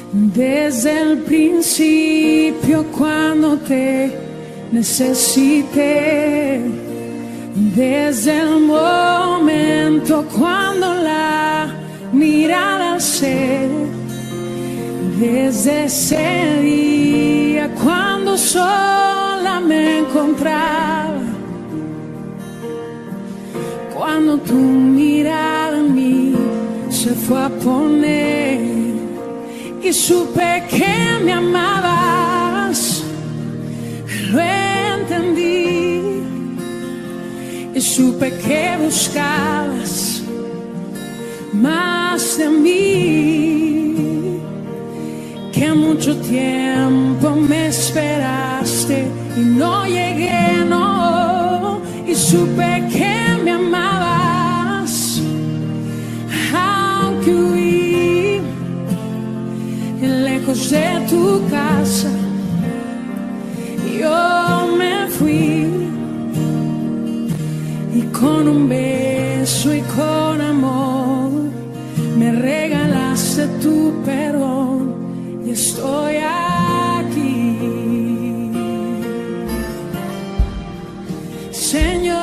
Desde el principio cuando te necesité, desde el momento cuando la mirada alcé, desde ese día cuando sola me encontraba, cuando tu mirada en mí se fue a poner y supe que me amabas, lo entendí y supe que buscabas más de mí, que mucho tiempo me esperaste y no llegué, no, y supe que me amabas, aunque huí lejos de tu casa, yo me fui y con un beso y con amor me regalaste tu perdón y estoy aquí, Señor.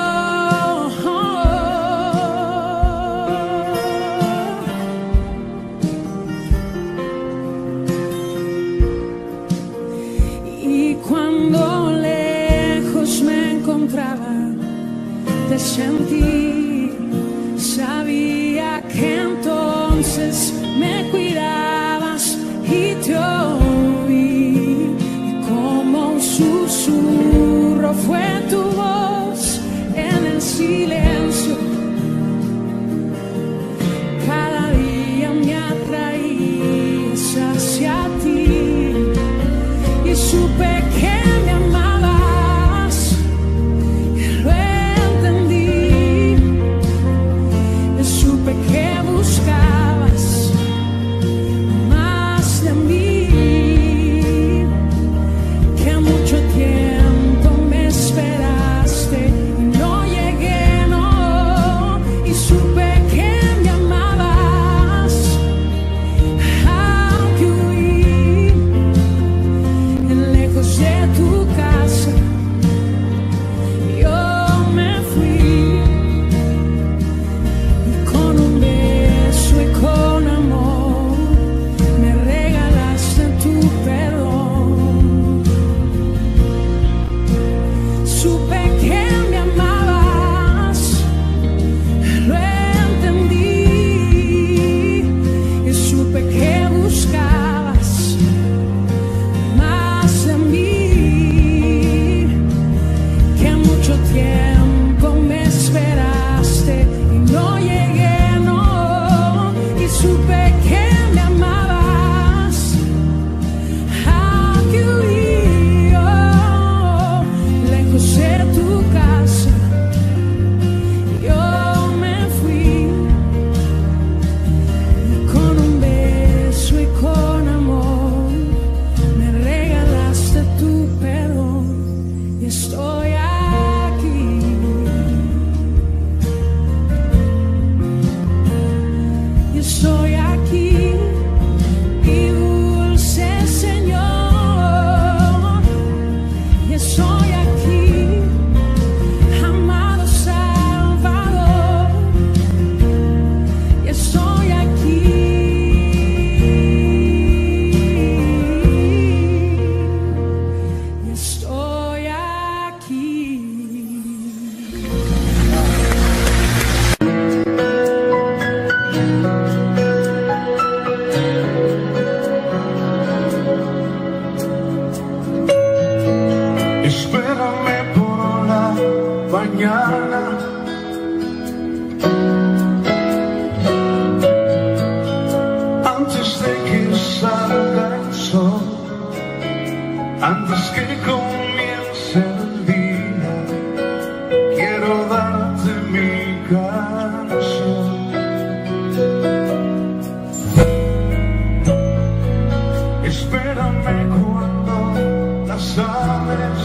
Y cuando lejos me encontraba, te sentí, sabía que entonces me cuidabas y te oí, y como un susurro fue tu voz en el silencio, cada día me atraías hacia ti y supe que me amabas, lo entendí, y supe que buscabas más de mí, que mucho tiempo me esperaste y no llegué, no, y supe que me amabas, aunque huí lejos de tu casa, yo me fui y con un beso y con amor me regalaste tu perdón. Supe que me amabas, lo entendí y supe que buscabas más de mí, que mucho tiempo me esperaste y no llegué, no, y supe que me amabas, aunque huí, oh, lejos de tu casa, yo me fui y con un beso y con amor me regalaste tu perdón y estoy aquí, y estoy aquí, mi dulce Señor, y estoy aquí, amado Salvador, y estoy aquí, y estoy aquí. Espérame por la mañana, antes de que salga el sol, antes que comience el día, quiero darte mi canción. Espérame cuando las aves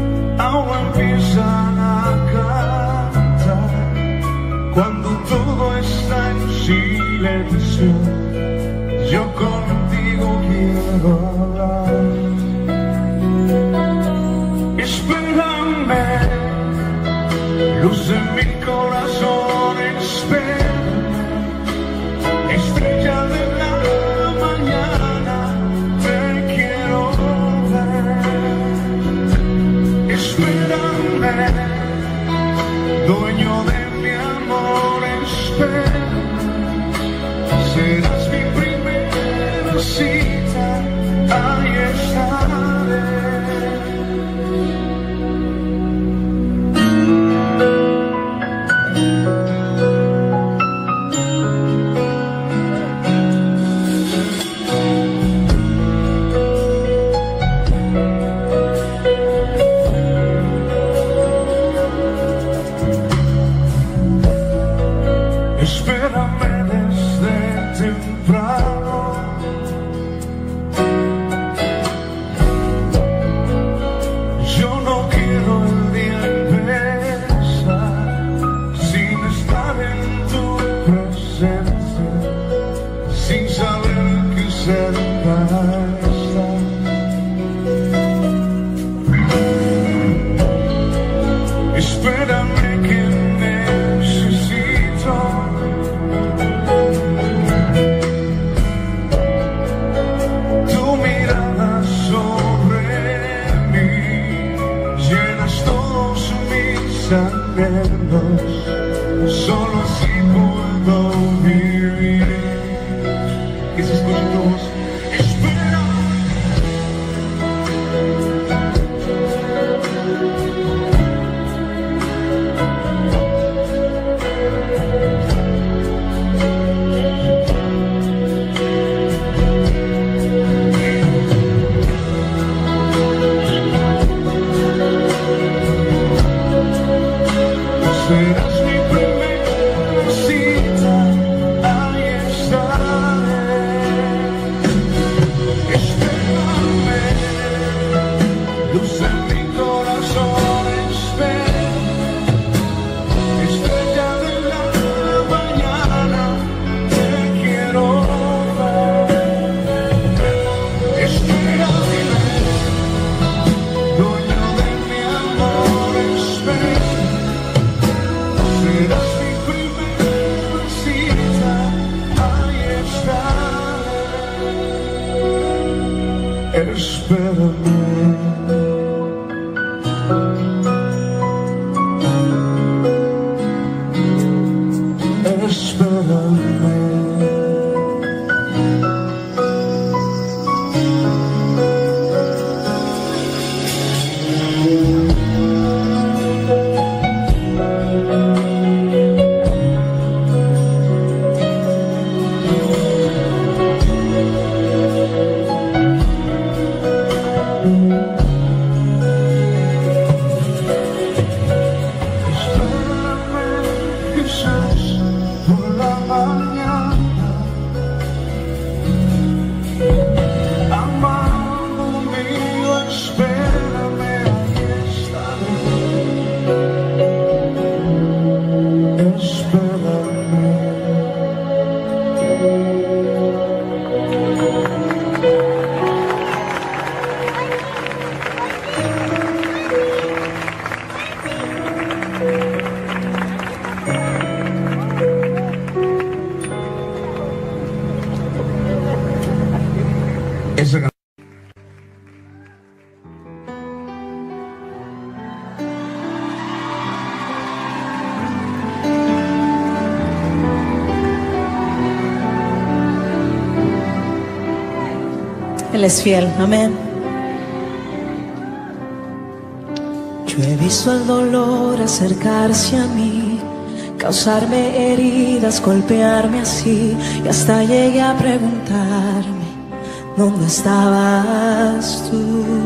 ahora empiezan a cantar, cuando todo silencio, yo contigo quiero hablar. Espérame, luz en mi corazón, espérame, estrella de la mañana, te quiero ver. Espérame, dueño de mi amor, espérame, serás mi primera cita, ahí estaré. Espérame desde temprano, yo no quiero el día empezar sin estar en tu presencia, sin saber que cerca estás. Espérame que necesito tu mirada sobre mí, llenas todos mis anhelos, solo así puedo vivir. Que se escuche tu voz. Espera. Serás mi primera cita, ahí estaré. Espérame, luz en mi corazón, espérame, estrella de la mañana, te quiero ver. Espérame, dueño de mi amor, espérame, serás mi primera cita, ahí estaré. Espérame. Esa canción. Él es fiel, amén. Yo he visto el dolor acercarse a mí, causarme heridas, golpearme así, y hasta llegué a preguntarme, ¿dónde estabas tú?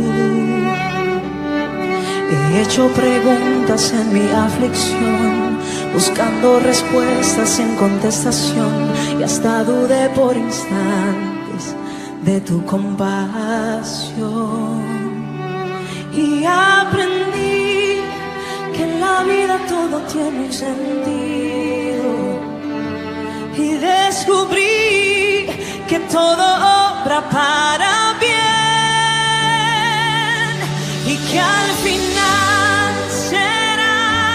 He hecho preguntas en mi aflicción, buscando respuestas en contestación, y hasta dudé por instantes de tu compasión. Y aprendí que en la vida todo tiene un sentido, y de todo obra para bien y que al final será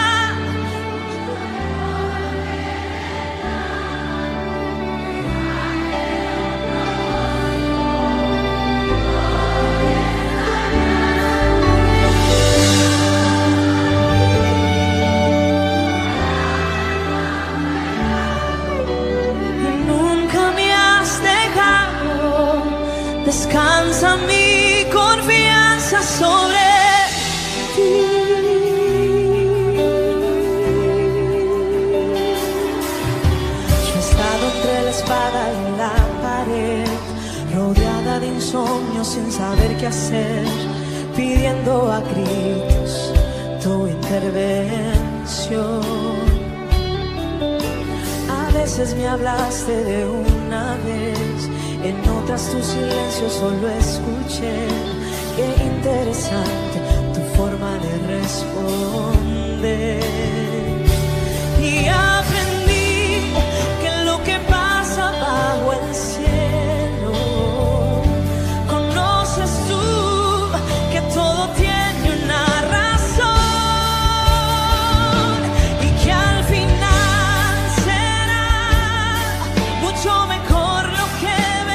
descansa mi confianza sobre ti. Yo he estado entre la espada y la pared, rodeada de insomnio sin saber qué hacer, pidiendo a gritos tu intervención. A veces me hablaste de una vez, en otras tu silencio solo escuché. Qué interesante tu forma de responder. Y aprendí que lo que pasa bajo el cielo, conoces tú que todo tiene una razón y que al final será mucho mejor lo que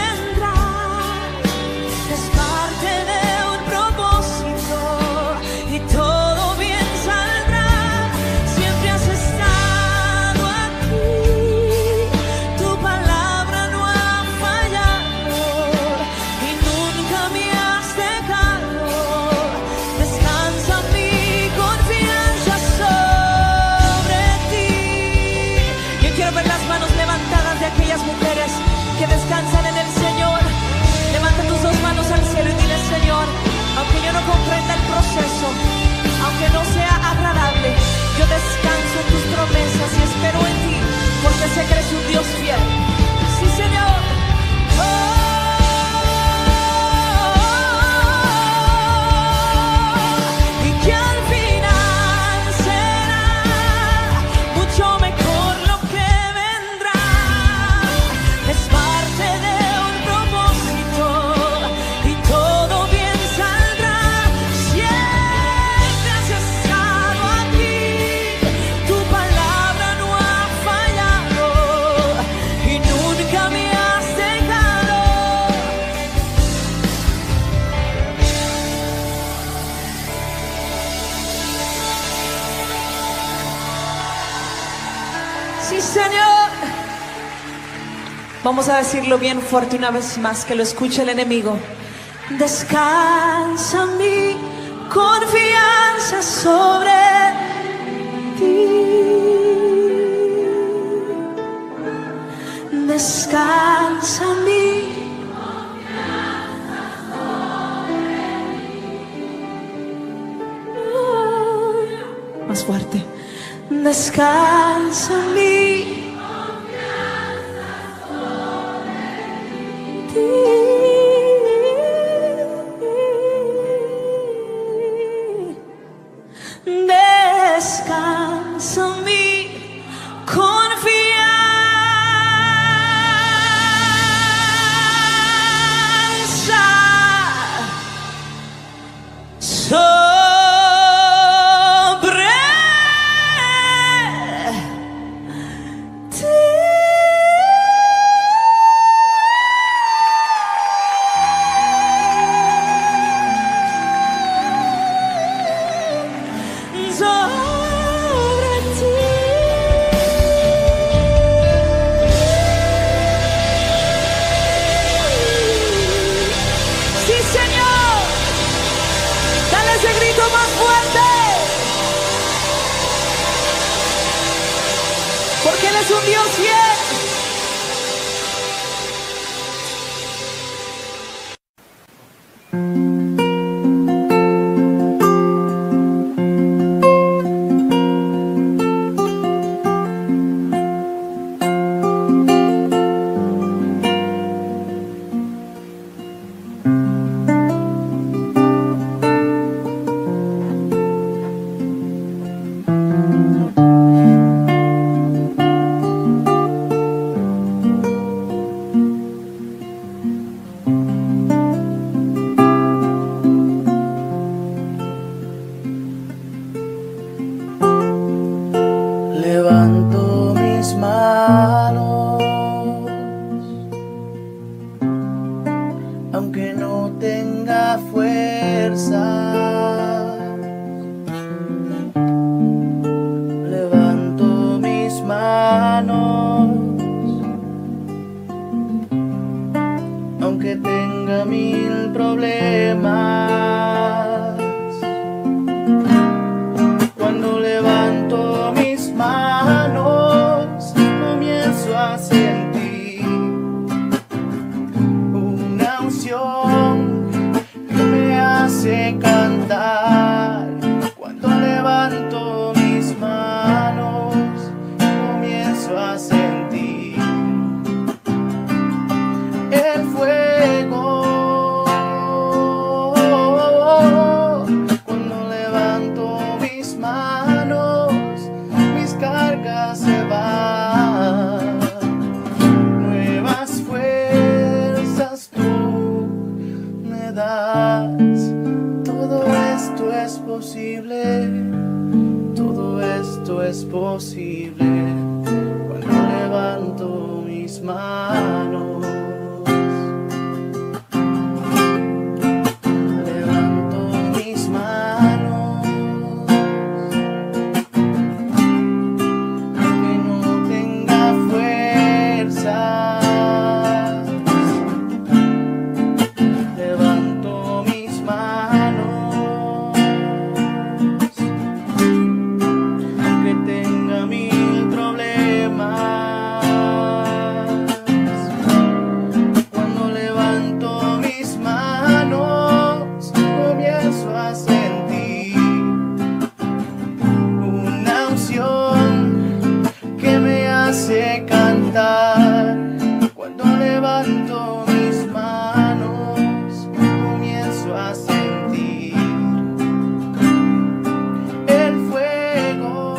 que descansan en el Señor. Levanta tus dos manos al cielo y dile: Señor, aunque yo no comprenda el proceso, aunque no sea agradable, yo descanso en tus promesas y espero en ti, porque sé que eres un Dios fiel. Sí, Señor. Y que al final será mucho mejor lo que vendrá. Es parte de un propósito y todo bien saldrá. Siempre has estado aquí, tu palabra no ha fallado y nunca me has dejado. Sí, Señor. Vamos a decirlo bien fuerte una vez más, que lo escuche el enemigo. Descansa mi confianza sobre ti. Descansa mi confianza sobre ti. Más fuerte. Descansa mi descansa mi confianza sobre ti. Sobre ti. Sí, Señor. Dale ese grito más fuerte. Porque Él es un Dios fiel. manos, aunque no tenga fuerza. Levanto mis manos, aunque tenga mil problemas. Cuando levanto mis manos, comienzo a sentir una unción que me hace cantar. Cuando levanto mis manos, comienzo a sentir el fuego. Cuando levanto mis manos, mis cargas se van. Nuevas fuerzas tú me das. Todo esto es posible. Todo esto es posible cuando levanto mis manos. Levanto mis manos, aunque no tenga fuerzas. Levanto mis manos, aunque tenga mil problemas. Cuando levanto mis manos, comienzo a sentir una unción que me hace cantar. Cuando levanto mis manos, comienzo a sentir el fuego.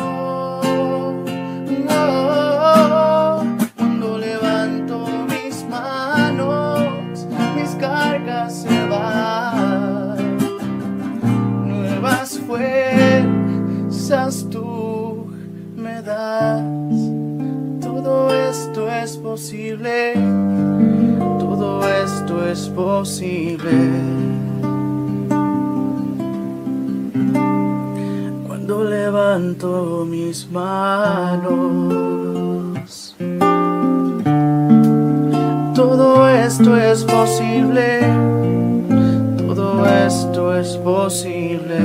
No. Cuando levanto mis manos, mis cargas se van. Nuevas fuerzas tú me das. Todo esto es posible. Todo esto es posible cuando levanto mis manos. Todo esto es posible. Todo esto es posible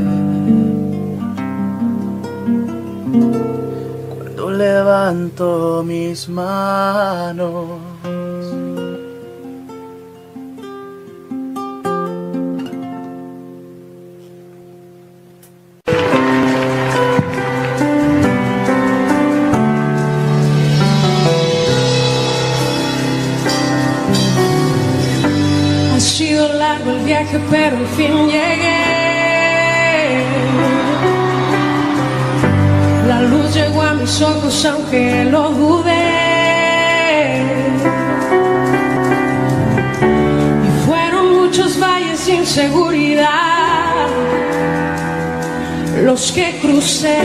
cuando levanto mis manos. Ha sido largo el viaje, pero al fin llegué. La luz llegó a mis ojos, aunque lo dudé. Y fueron muchos valles sin seguridad los que crucé.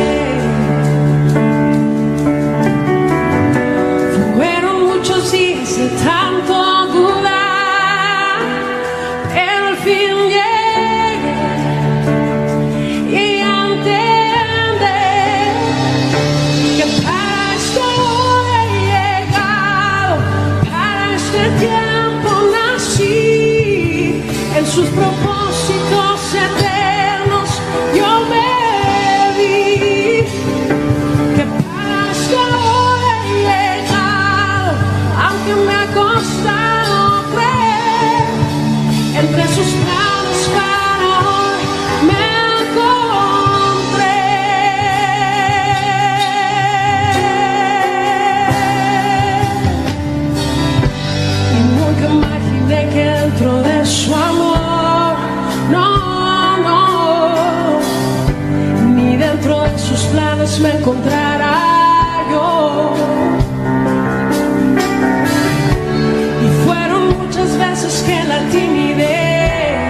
Fueron muchos días de tanto dudar, pero al fin llegué y entendí que para esto he llegado, para este tiempo nací. En sus propósitos eternos yo me vi, que para esto he llegado, aunque me ha costado creer. Entre sus planes para hoy me encontré. Y nunca imaginé que dentro de su amor, no, ni dentro de sus planes me encontrará yo. Y fueron muchas veces que la timidez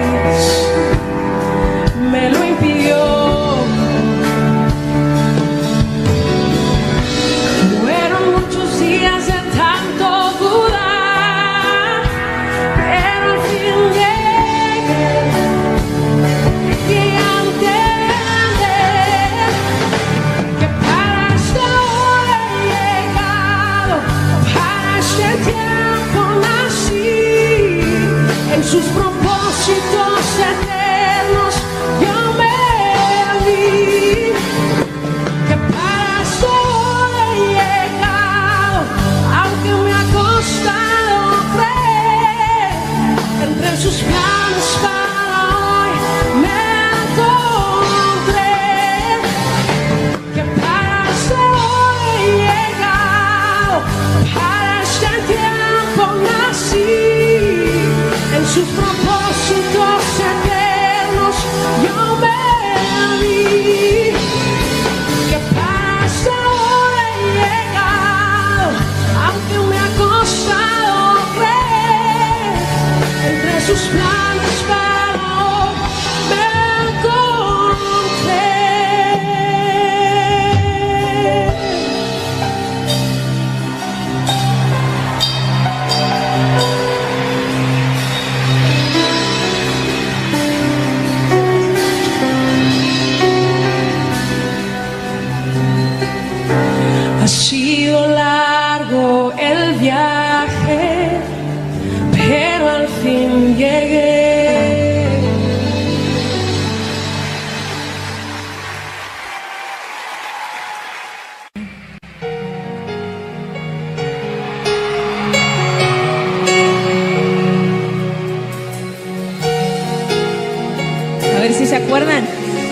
propósitos eternos yo me vi, que para solo he llegado, aunque me ha costado creer, entre sus planes para hoy me encontré, que para solo he llegado, para este tiempo nací, en sus propósitos eternos yo me vi, que para hasta ahora he llegado, aunque me ha costado creer, entre sus planes para hoy me encontré. Ha sido largo el viaje, pero al fin llegué. A ver si se acuerdan.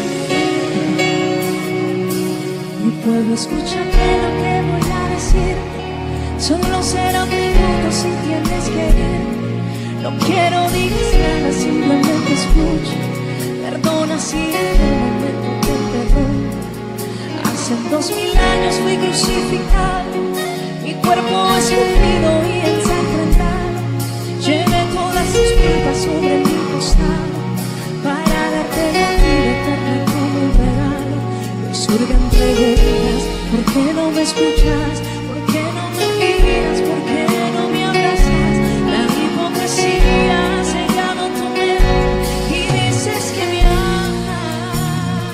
Mi pueblo, escucha que lo que voy a decir solo será un minuto si tienes que ir. No quiero digas nada, simplemente escucha. Perdona si en un momento te interrumpo. Hace 2000 años fui crucificado, mi cuerpo esculpido y ensangrentado. Llevé todas sus culpas sobre mi costado para darte la vida eterna como un regalo. Hoy surgen preguntas, ¿por qué no me escuchas? ¿Por qué no me miras? ¿Por qué no me abrazas? La hipocresía ha cegado tu mente y dices que me amas.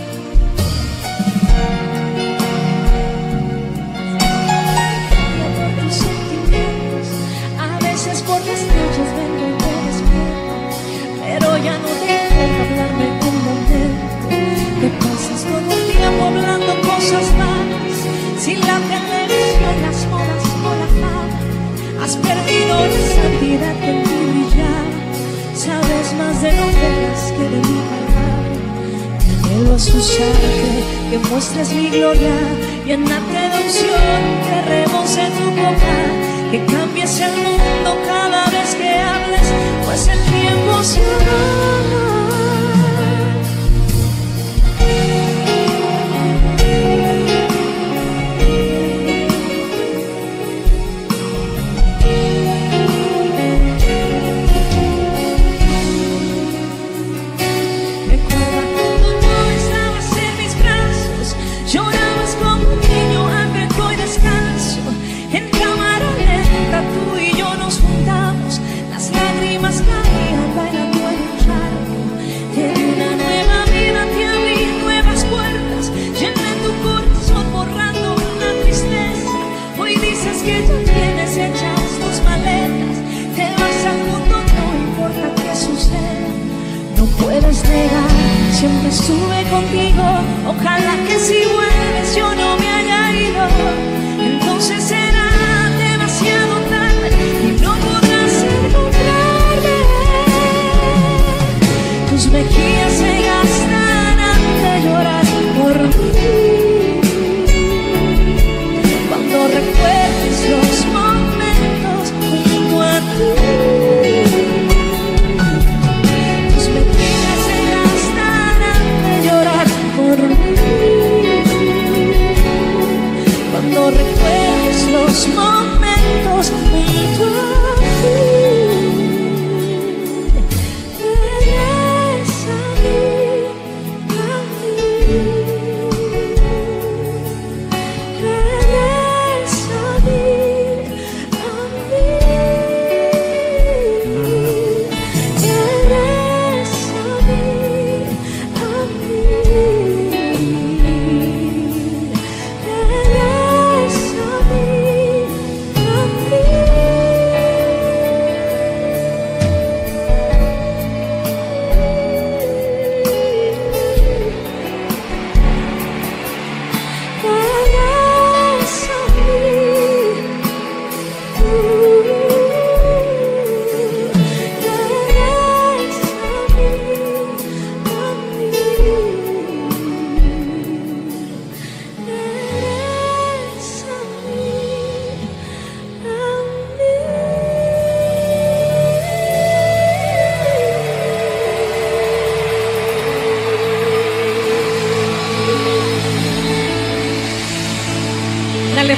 Por tus sentimientos, a veces por las noches vengo y te despierto, pero ya no te importa hablarme un momento. Te pasas todo el tiempo hablando cosas malas, sin la televisión, las modas o la fama. Has perdido la santidad que en ti brillaba. Sabes más de novelas que de mi palabra. Anhelo asusarte, que muestres mi gloria, llenarte de unción, que rebose tu boca, que cambies el mundo cada vez que hables, pues el tiempo se va. Siempre estuve contigo, ojalá que si vuelves yo no me haya ido. Entonces será demasiado tarde y no podrás encontrarme. Tus mejillas se gastarán de llorar por mí cuando recuerdes los momentos junto a ti.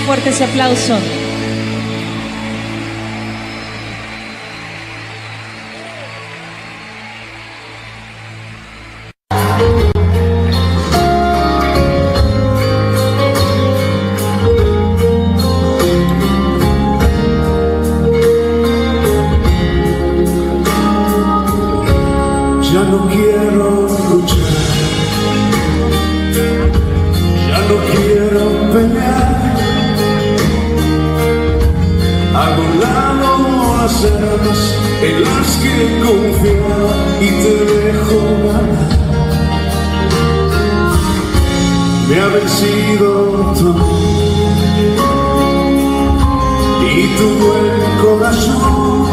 fuerte ese aplauso. Ya no quiero luchar, ya no quiero pelear. Hago un lado las armas en las que confiaba y te dejo ganar. Me ha vencido tú y tu buen corazón.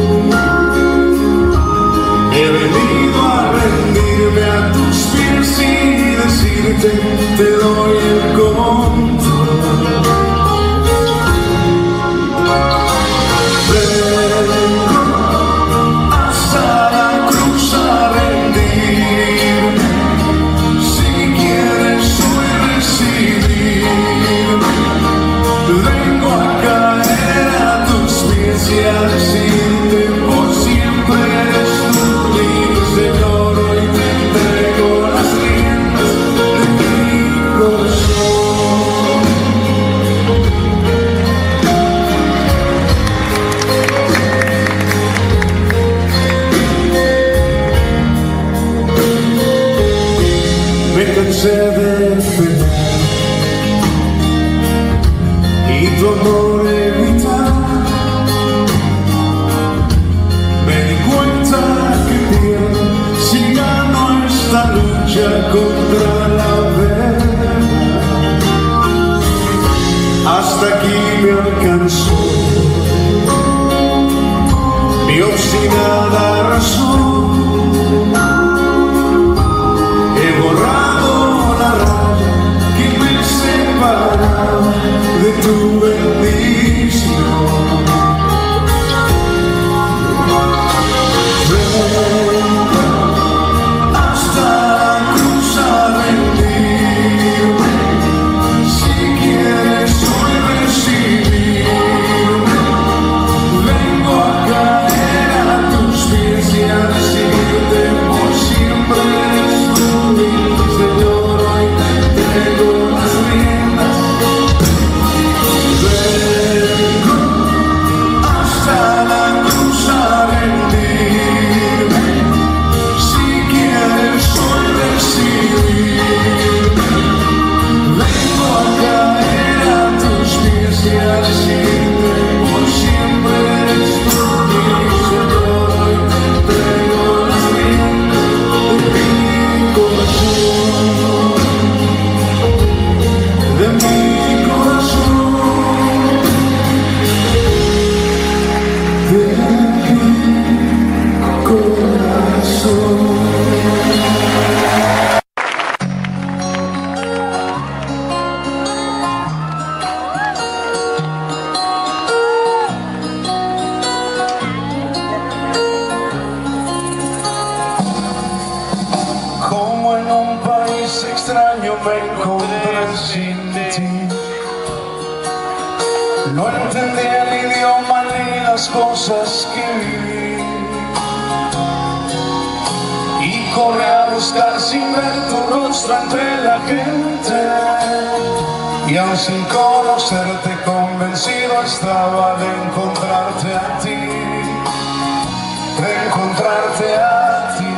He venido a rendirme a tus pies y decirte, te doy el control. Vengo hasta la cruz a rendirme, si quieres hoy recibirme. Vengo a caer a tus pies y a decirte, por siempre eres tú. Señor, hoy te entrego las riendas de mi corazón. Me cansé de pelear y tu amor evitar. Me di cuenta que pierdo si gano esta lucha contra la verdad. Hasta aquí me alcanzó mi obstinada razón. He borrado la raya que me separaba de tu bendición. Como en un país extraño me encontré sin ti. No entendí el idioma ni las cosas que viví. Y corrí a buscar sin ver tu rostro entre la gente. Y aún sin conocerte convencido estaba de encontrarte a ti. De encontrarte a ti.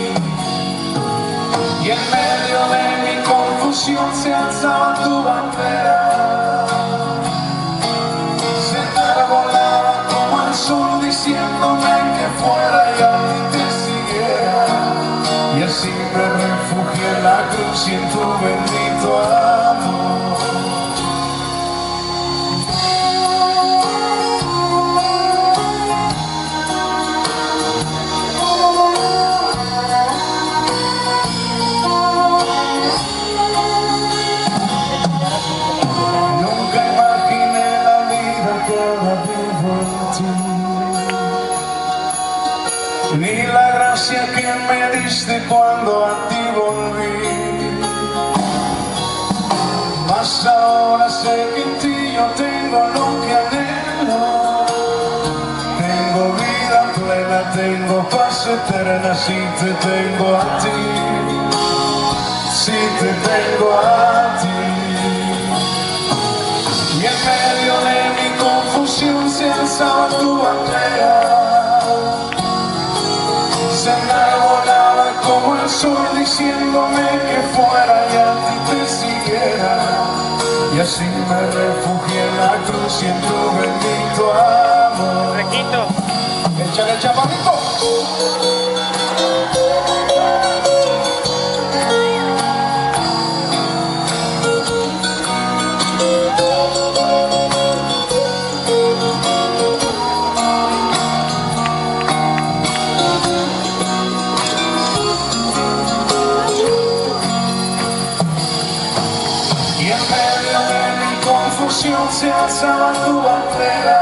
Y en medio de mi confusión se alzaba tu bandera. Se enarbolaba como el sol diciéndome que fuera y a ti te siguiera. Y así me refugié en la cruz y en tu bendito amor. Ni la gracia que me diste cuando a ti volví. Mas ahora sé que en ti yo tengo paz eterna si te tengo a ti, si te tengo a ti. Y en medio de mi confusión se alzaba tu bandera, se enarbolaba como el sol diciéndome que fuera y a ti te siguiera. Y así me refugié en la cruz y en tu bendito amor. Requito. Échale el chaparrito. Se alzaba tu bandera,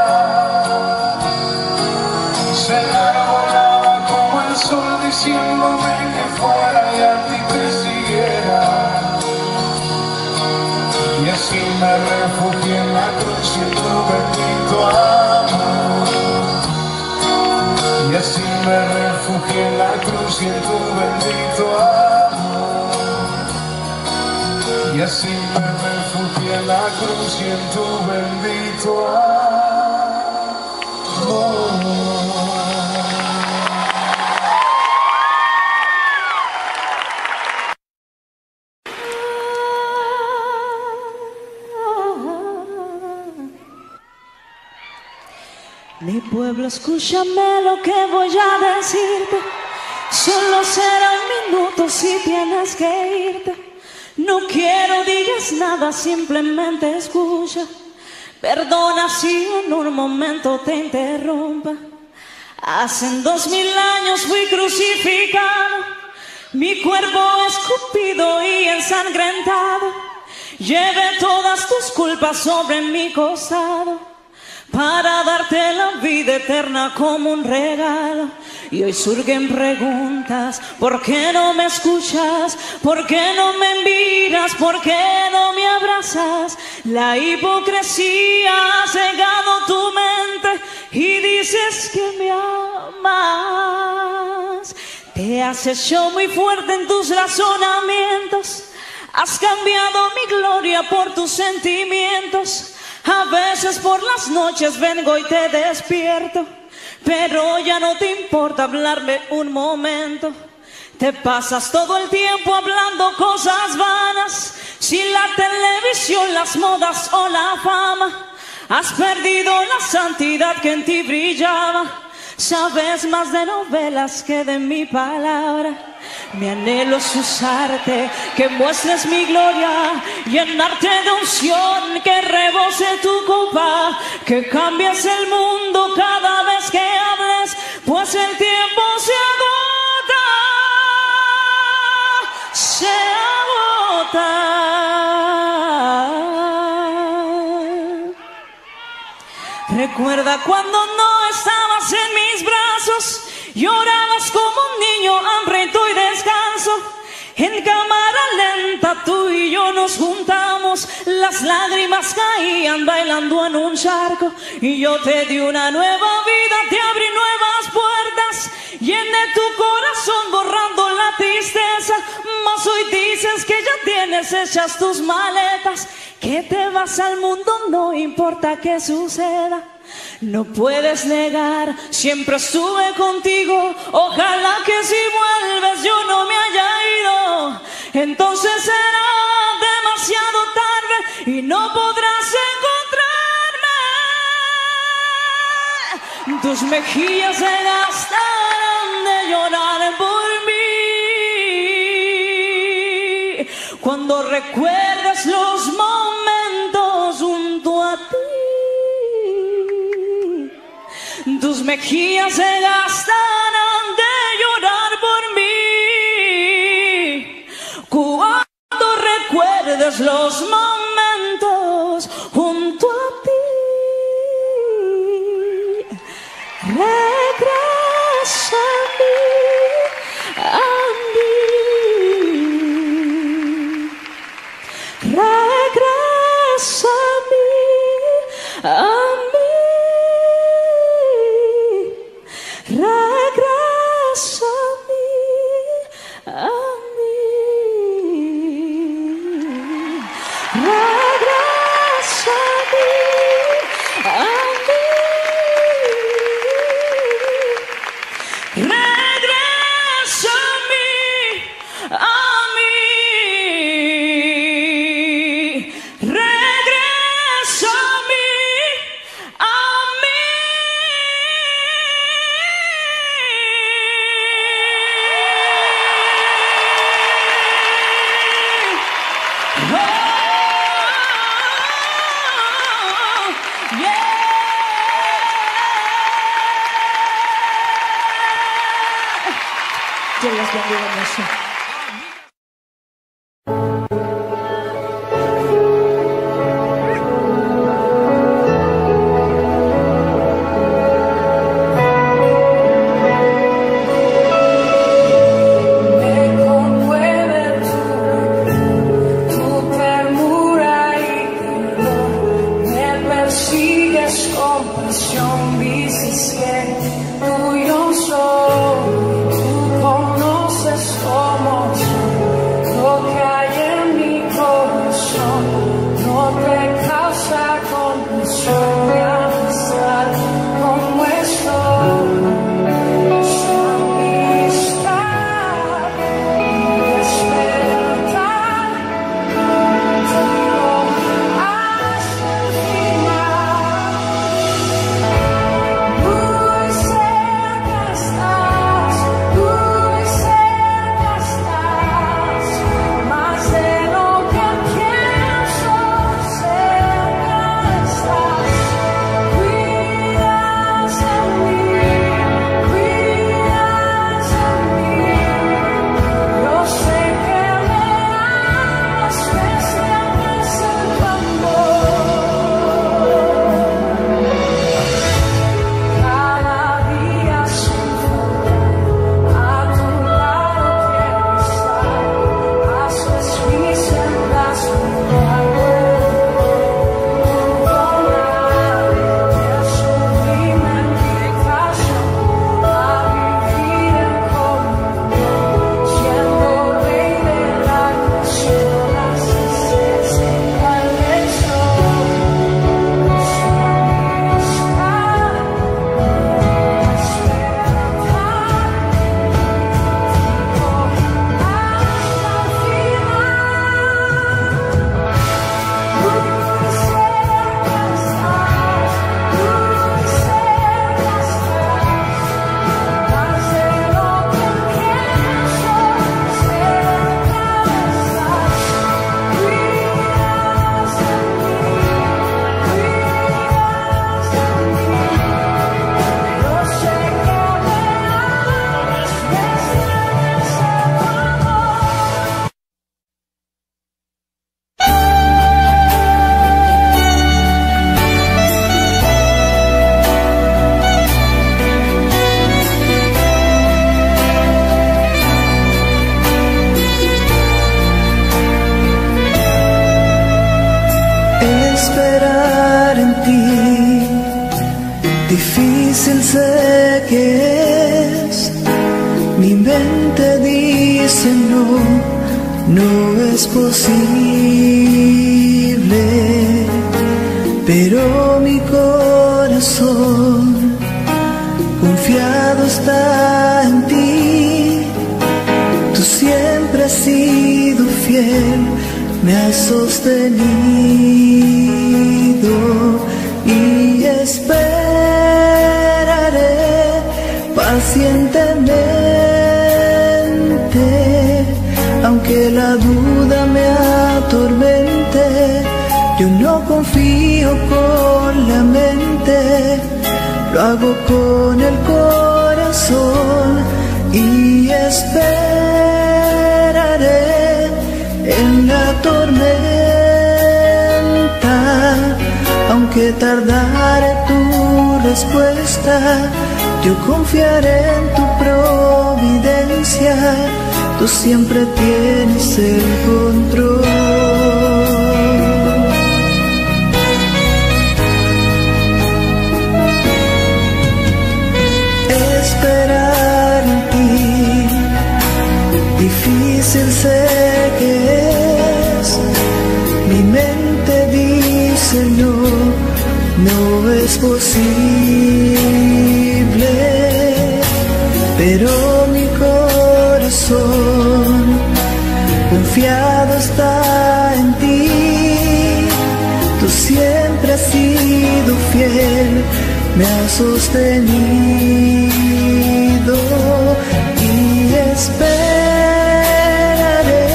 se enarbolaba como el sol diciéndome que fuera y a ti te siguiera. Y así me refugié en la cruz y en tu bendito amor. Y así me refugié en la cruz y en tu bendito amor. Y así me refugié en la cruz y en tu bendito amor. Mi pueblo, escúchame lo que voy a decirte. Solo será un minuto si tienes que irte. No quiero digas nada, simplemente escucha. Perdona si en un momento te interrumpa. Hace 2000 años fui crucificado, mi cuerpo escupido y ensangrentado. Llevé todas tus culpas sobre mi costado para darte la vida eterna como un regalo. Y hoy surgen preguntas: ¿por qué no me escuchas? ¿Por qué no me miras? ¿Por qué no me abrazas? La hipocresía ha cegado tu mente y dices que me amas. Te has hecho muy fuerte en tus razonamientos, has cambiado mi gloria por tus sentimientos. A veces por las noches vengo y te despierto, pero ya no te importa hablarme un momento. Te pasas todo el tiempo hablando cosas vanas, sin la televisión, las modas o la fama. Has perdido la santidad que en ti brillaba. Sabes más de novelas que de mi palabra. Mi anhelo es usarte, que muestres mi gloria, llenarte de unción, que rebose tu copa, que cambies el mundo cada vez que hables, pues el tiempo se agota. Recuerda cuando no estabas en mis brazos, llorabas como un niño hambriento y descanso. En cámara lenta tú y yo nos juntamos, las lágrimas caían bailando en un charco. Y yo te di una nueva vida, te abrí nuevas puertas, llené tu corazón borrando la tristeza. Mas hoy dices que ya tienes hechas tus maletas, que te vas al mundo, no importa qué suceda. No puedes negar, siempre estuve contigo. Ojalá que si vuelves yo no me haya ido. Entonces será demasiado tarde y no podrás encontrarme. Tus mejillas se gastarán de llorar por mí cuando recuerdes los momentos junto a ti. Tus mejillas se gastarán de llorar por mí cuando recuerdes los momentos junto a ti. Regresa a mí, regresa a mí. Regresa Dios les bendiga mucho. Difícil sé que es, mi mente dice no es posible, pero mi corazón confiado está en ti. Tú siempre has sido fiel, me has sostenido y esperaré pacientemente, aunque la duda me atormente. Yo no confío con la mente, lo hago con el corazón y esperaré en la tormenta, aunque tardare tu respuesta. Yo confiaré en tu providencia, tú siempre tienes el control. Esperar en ti, difícil sé que es, mi mente dice no es posible, pero mi corazón confiado está en ti. Tú siempre has sido fiel, me has sostenido y esperaré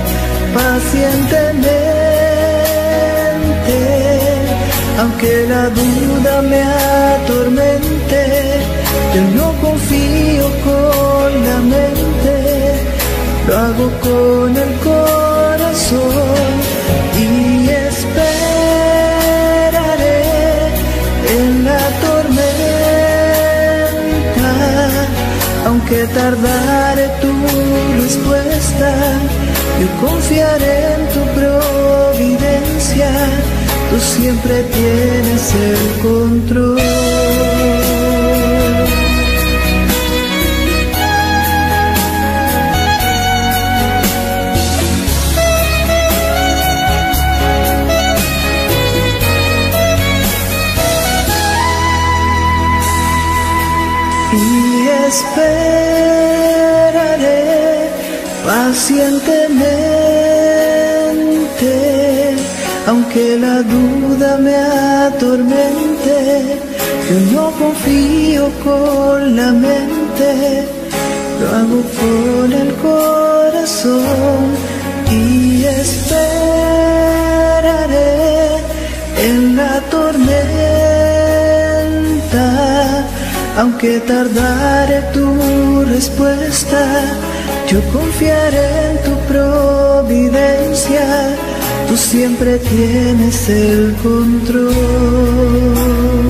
pacientemente, aunque la duda me atormente. Yo no confío con la mente, hago con el corazón y esperaré en la tormenta, aunque tardare tu respuesta, yo confiaré en tu providencia, tú siempre tienes el control. Y esperaré pacientemente, aunque la duda me atormente, yo no confío con la mente, lo hago con el corazón y esperaré en la tormenta, aunque tardare tu respuesta, yo confiaré en tu providencia, tú siempre tienes el control.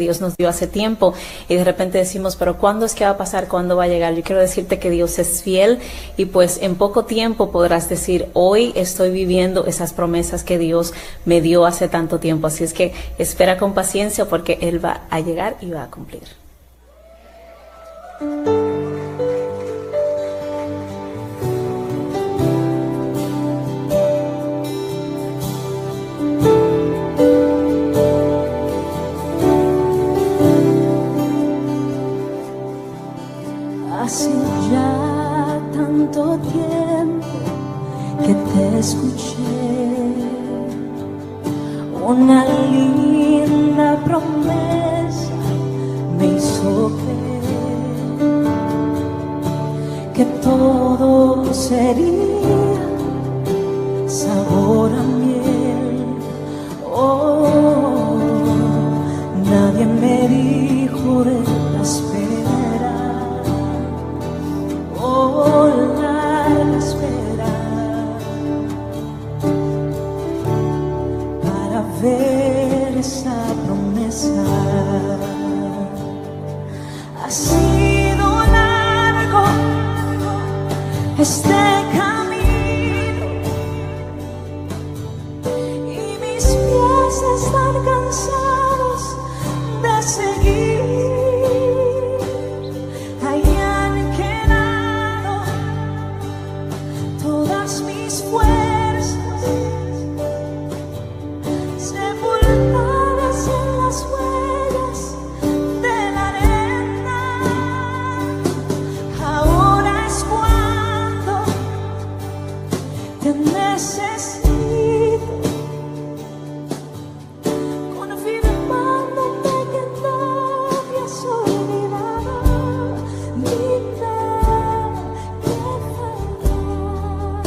Dios nos dio hace tiempo y de repente decimos, pero ¿cuándo es que va a pasar? ¿Cuándo va a llegar? Yo quiero decirte que Dios es fiel y pues en poco tiempo podrás decir, hoy estoy viviendo esas promesas que Dios me dio hace tanto tiempo. Así es que espera con paciencia porque Él va a llegar y va a cumplir. Hace ya tanto tiempo que te escuché, una linda promesa me hizo creer que todo sería sabor a miel. Oh, nadie me dijo de la espera, oh, la espera, para ver esa promesa. Ha sido largo este camino y mis pies están cansados de seguir. Hayan quedado todas mis fuerzas sepultadas en las huellas de la arena. Ahora es cuando te necesito, confirmándome que no me has olvidado. Dime qué falta,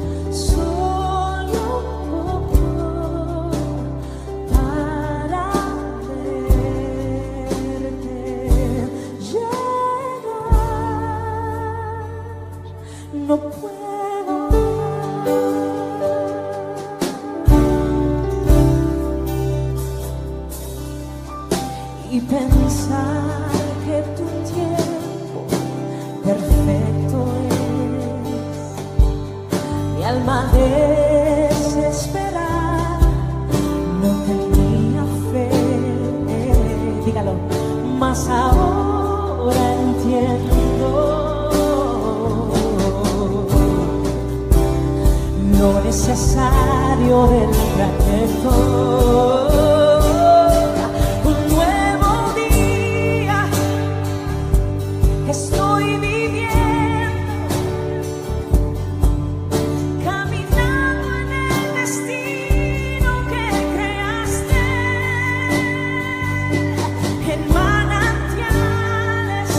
solo un poco para verte llegar. No puedo y pensar que tu tiempo perfecto es. Mi alma desesperada no tenía fe, dígalo, mas ahora entiendo lo necesario del trayecto. Un nuevo día estoy viviendo, caminando en el destino que creaste, en manantiales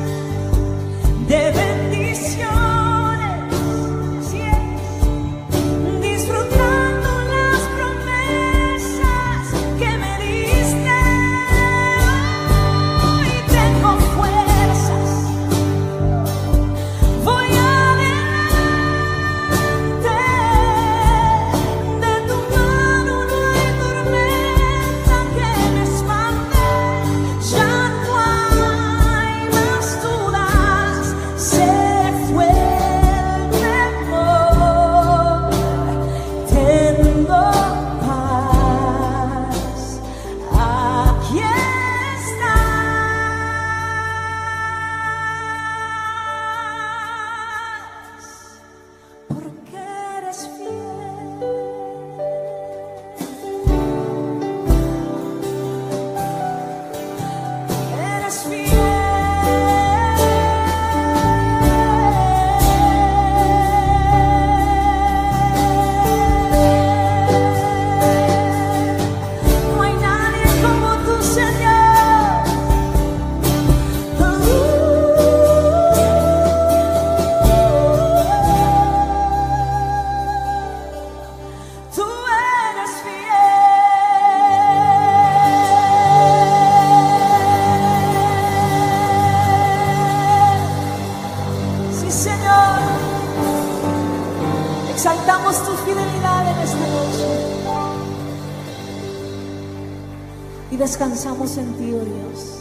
de bendiciones. Así es, disfrutando las promesas y descansamos en ti, oh Dios.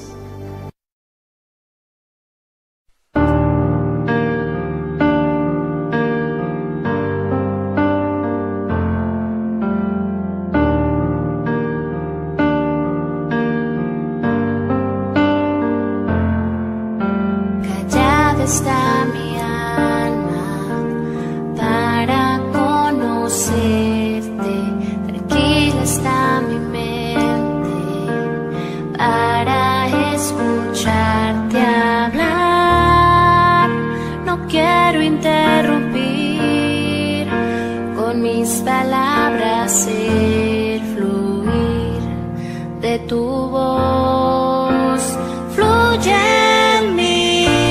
Está mi alma para conocerte, tranquila está mi mente para escucharte hablar. No quiero interrumpir con mis palabras el fluir de tu voz. Fluye en mí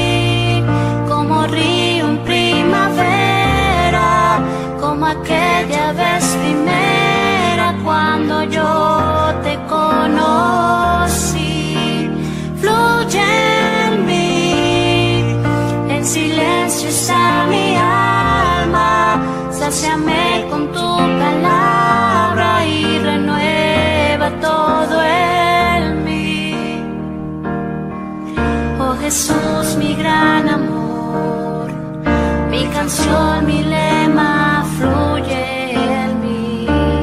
aquella vez primera cuando yo te conocí. Fluye en mí, en silencio está mi alma, sáciame con tu palabra y renueva todo en mí. Oh Jesús, mi gran amor, mi canción, mi lema, fluye en mí.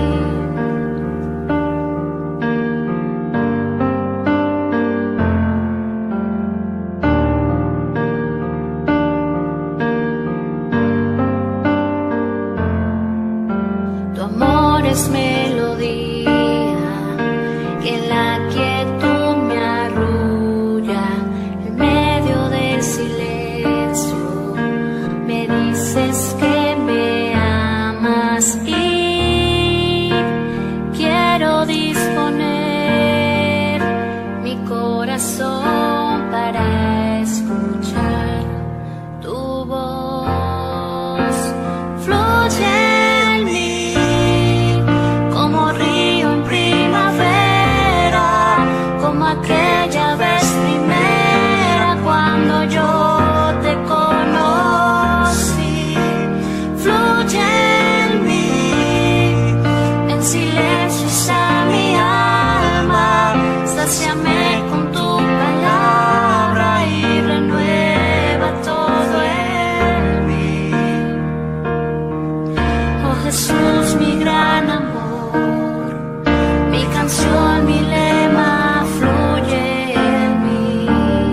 Tu amor es melodía que en la quietud me arrulla, en medio del silencio me dices que me amas y quiero disponer mi corazón para escuchar tu voz. Fluye en mí como río en primavera, como aquella vez primera cuando yo te conocí. Fluye en mí, en silencio está mi alma, sáciame con tu palabra y renueva todo en mí. Oh Jesús, mi gran amor, mi canción, mi lema, fluye en mí.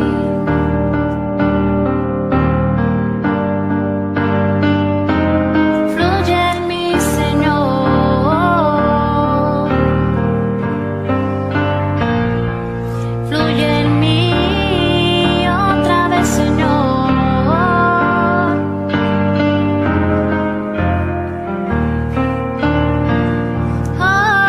Fluye en mí, Señor. Fluye en mí otra vez, Señor. Oh,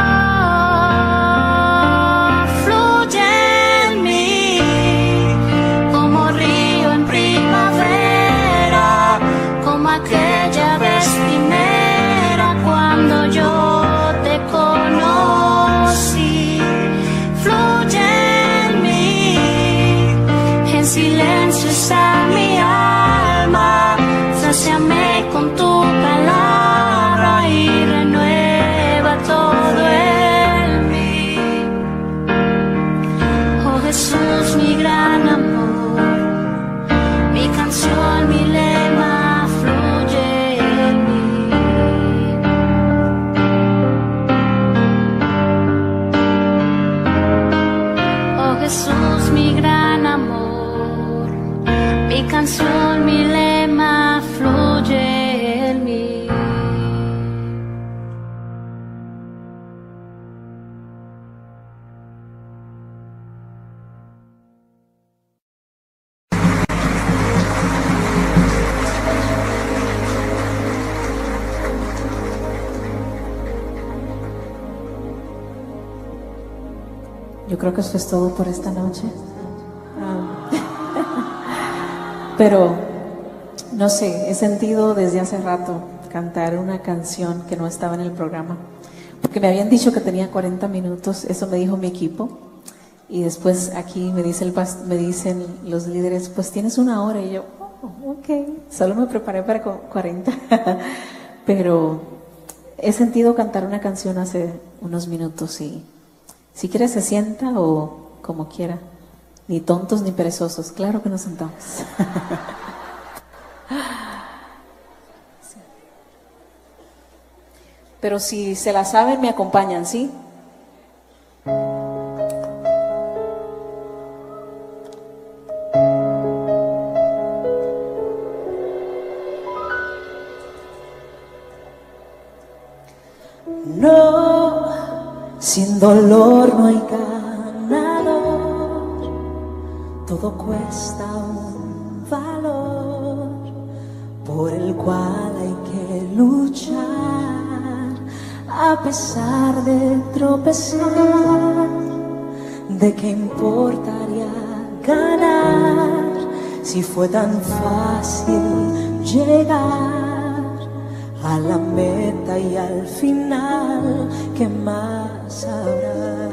fluye en mí como río en primavera, como aquella vez primera cuando yo te conocí. Fluye en mí, en silencio está mi alma, sáciame con tu palabra y renueva todo en mí. Oh Jesús, mi gran amor, mi canción, mi lema, fluye en mí. Oh Jesús, mi gran amor, mi canción, mi lema, fluye en mí. Yo creo que eso es todo por esta noche. Pero, no sé, he sentido desde hace rato cantar una canción que no estaba en el programa. Porque me habían dicho que tenía 40 minutos, eso me dijo mi equipo. Y después aquí me dicen los líderes, pues tienes 1 hora. Y yo, oh, ok, solo me preparé para 40. Pero he sentido cantar una canción hace unos minutos y Si quiere se sienta o como quiera. Ni tontos ni perezosos, claro que nos sentamos. Pero si se la saben, me acompañan, ¿sí? No, sin dolor no hay ganador, todo cuesta un valor por el cual hay que luchar, a pesar de tropezar. ¿De qué importaría ganar si fue tan fácil llegar a la meta y al final? ¿Qué más habrá?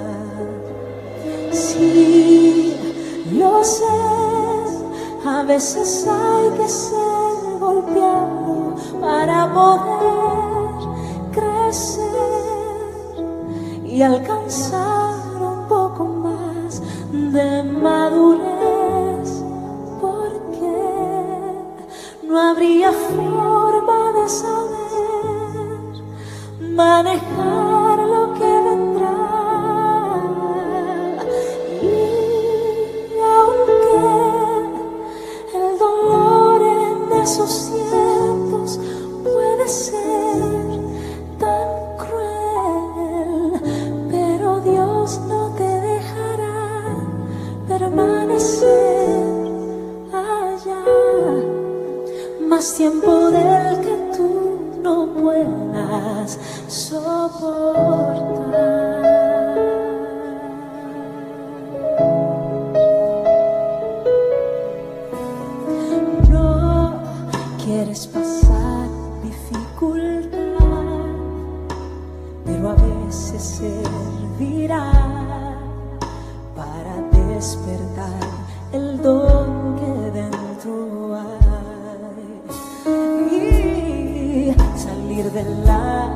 Sí, lo sé, a veces hay que ser golpeado para poder crecer y alcanzar un poco más de madurez, porque no habría forma de saber manejar lo que vendrá. Y aunque el dolor en esos tiempos puede ser tan cruel, pero Dios no te dejará permanecer allá más tiempo del que tú no puedas soportar. No quieres pasar dificultad, pero a veces servirá para despertar el don que dentro hay y salir de la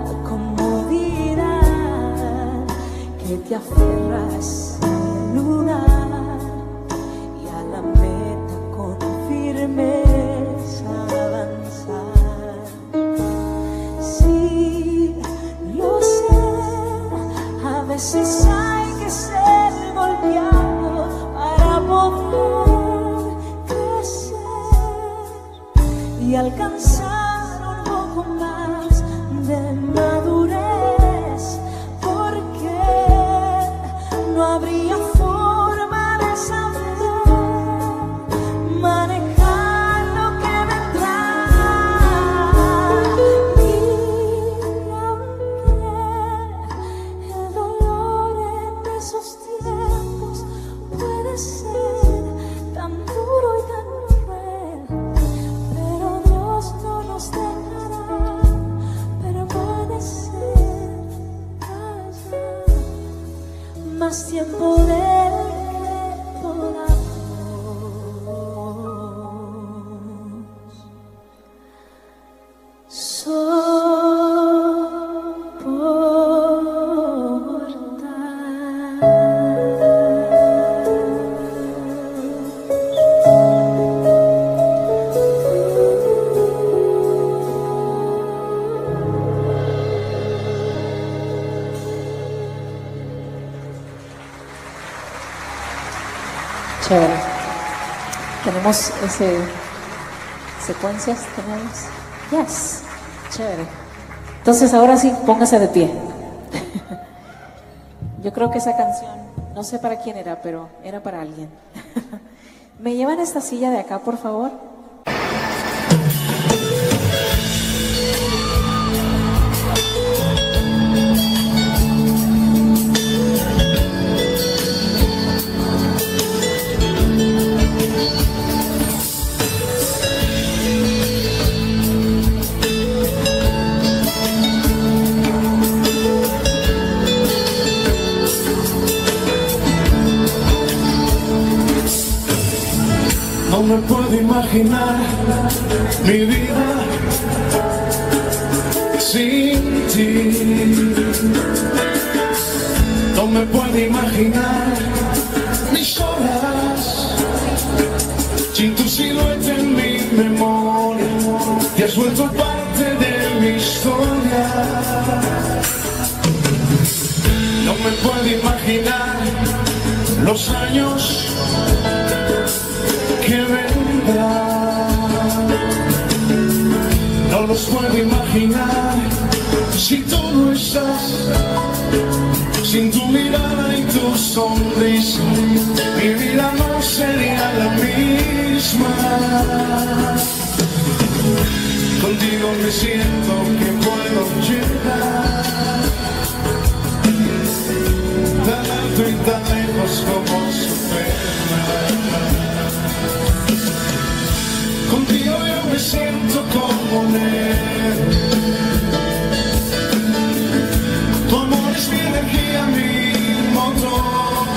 comodidad que te aferra a ese lugar y a la meta con firmeza avanzar. Sí, lo sé, a veces hay que ser golpeado para poder crecer y alcanzar un poco más de madurez, porque no habría forma de saber manejar lo que vendrá. Y aunque el dolor en esos tiempos puede ser tan duro y tan cruel, pero Dios no nos dejará permanecer allá más tiempo del que podamos Chévere. ¿Tenemos secuencias? ¿Tenemos? Yes. Chévere. Entonces ahora sí, póngase de pie. Yo creo que esa canción, no sé para quién era, pero era para alguien. ¿Me llevan esta silla de acá, por favor? No me puedo imaginar mi vida sin ti. No me puedo imaginar mis horas sin tu silueta en mi memoria. Y has vuelto parte de mi historia. No me puedo imaginar los años que vendrán. No los puedo imaginar si tú no estás. Sin tu mirada y tu sonrisa, mi vida no sería la misma. Contigo me siento que puedo llegar tan alto y tan lejos como Superman. Contigo yo me siento como un héroe. Tu amor es mi energía, mi motor.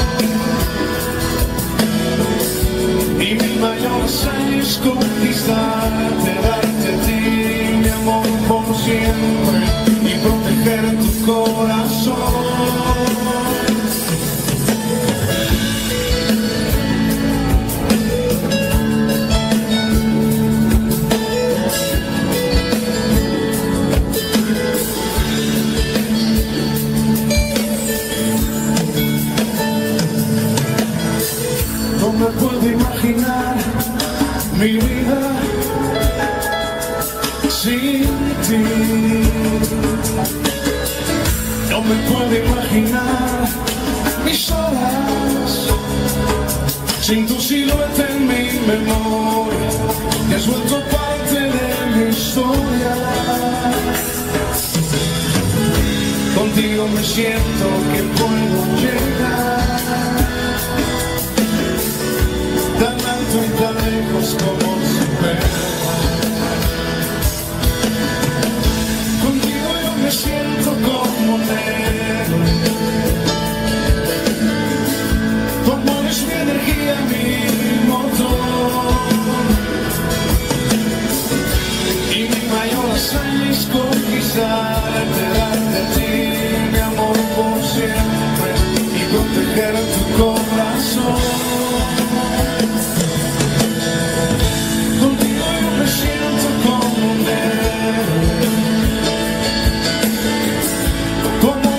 Y mi mayor sueño es conquistarte, darte a ti mi amor por siempre y proteger tu corazón. No me puedo imaginar mi vida sin ti. No me puedo imaginar mis horas sin tu silueta en mi memoria. Y has vuelto parte de mi historia. Contigo me siento que puedo llegar tan alto y tan lejos como Superman. Contigo yo me siento como un héroe. Tu amor es mi energía, mi motor. Y mi mayor hazaña es conquistarte, darte a ti mi amor por siempre y proteger tu corazón. Como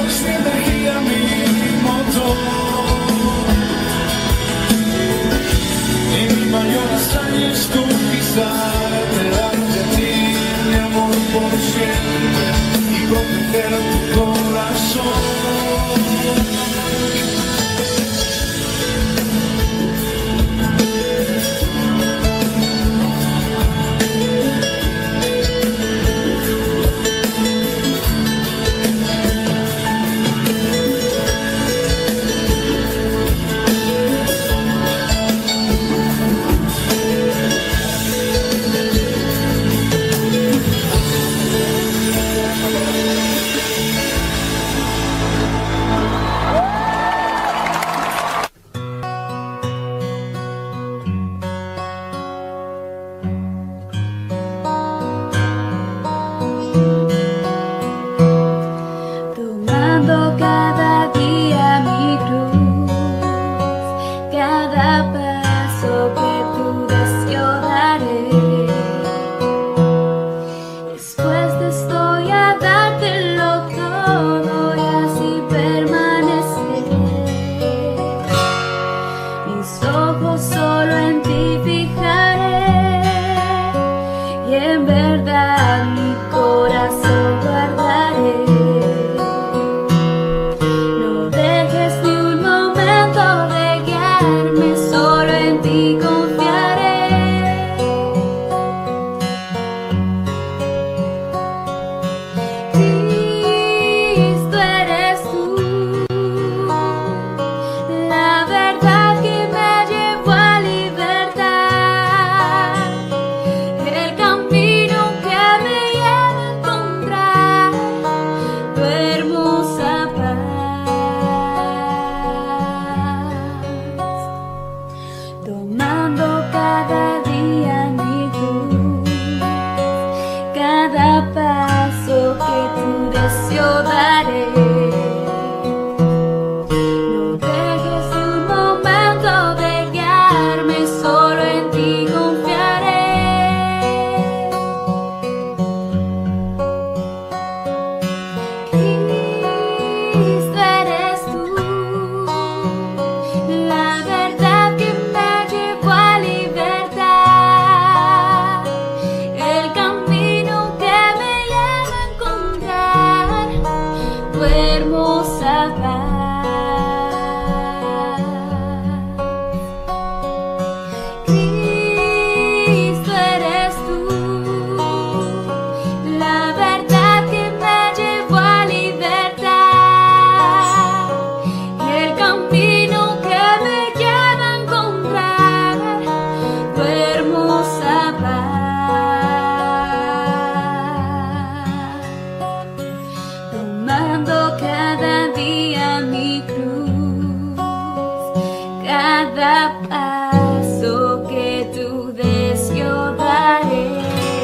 Cada paso que tú des yo daré.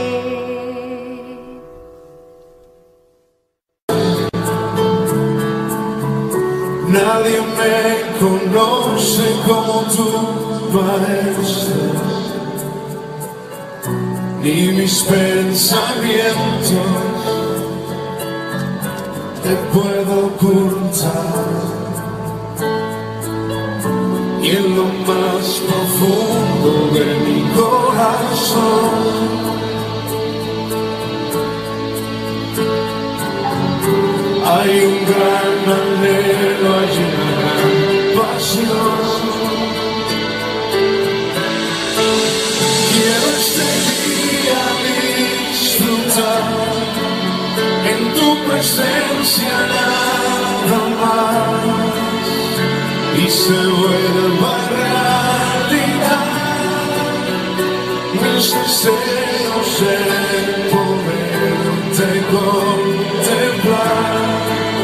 Nadie me conoce como tú pareces, ni mis pensamientos te puedo ocultar. Y en lo más profundo de mi corazón hay un gran anhelo, hay una gran pasión. Quiero este día disfrutar en tu presencia nada más, y se vuelva realidad mis deseos de poderte contemplar.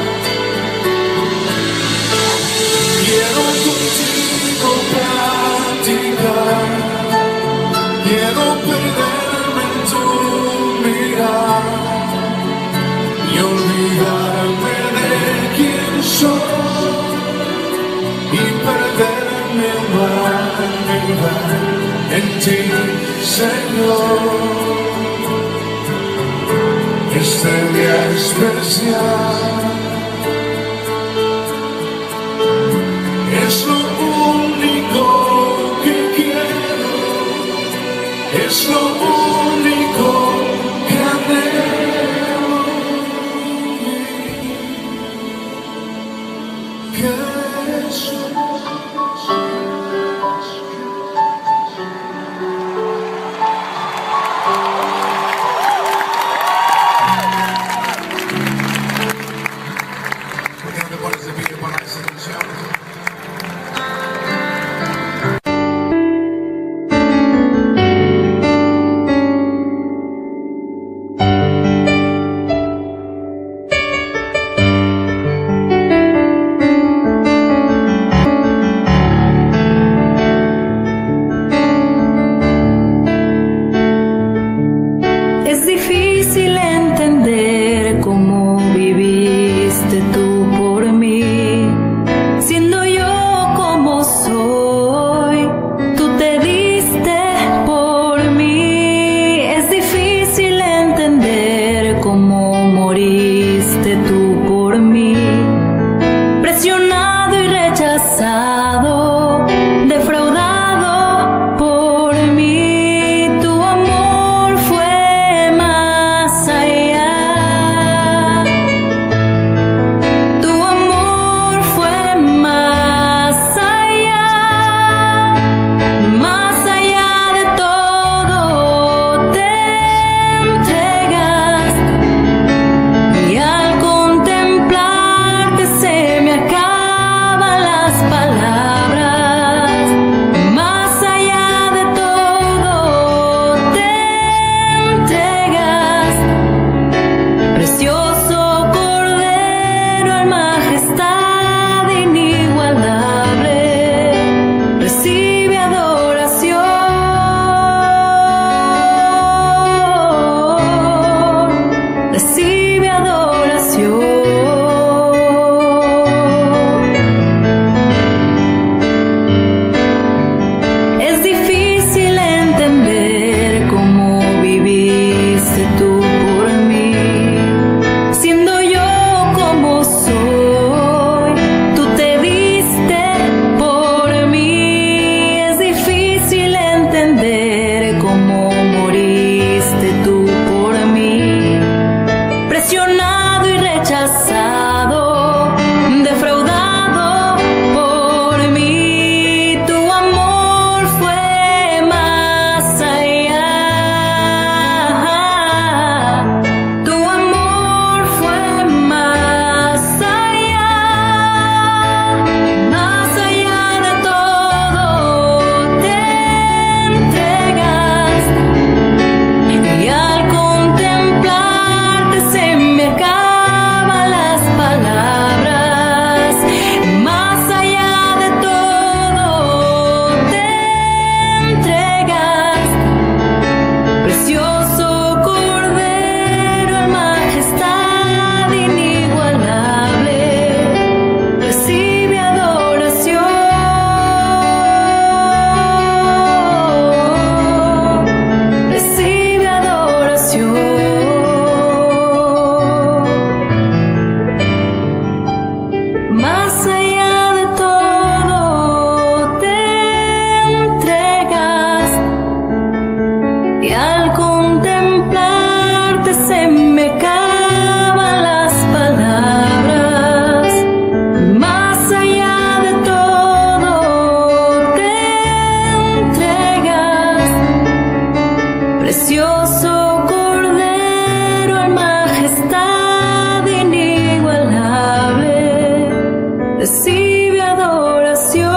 Quiero contigo platicar, quiero perderme en tu mirada y olvidarme de quién soy y perderme en ti, Señor. Este día especial es lo único que quiero, es lo único que anhelo, que es. Entender cómo viviste tú por mí, sin recibe adoración,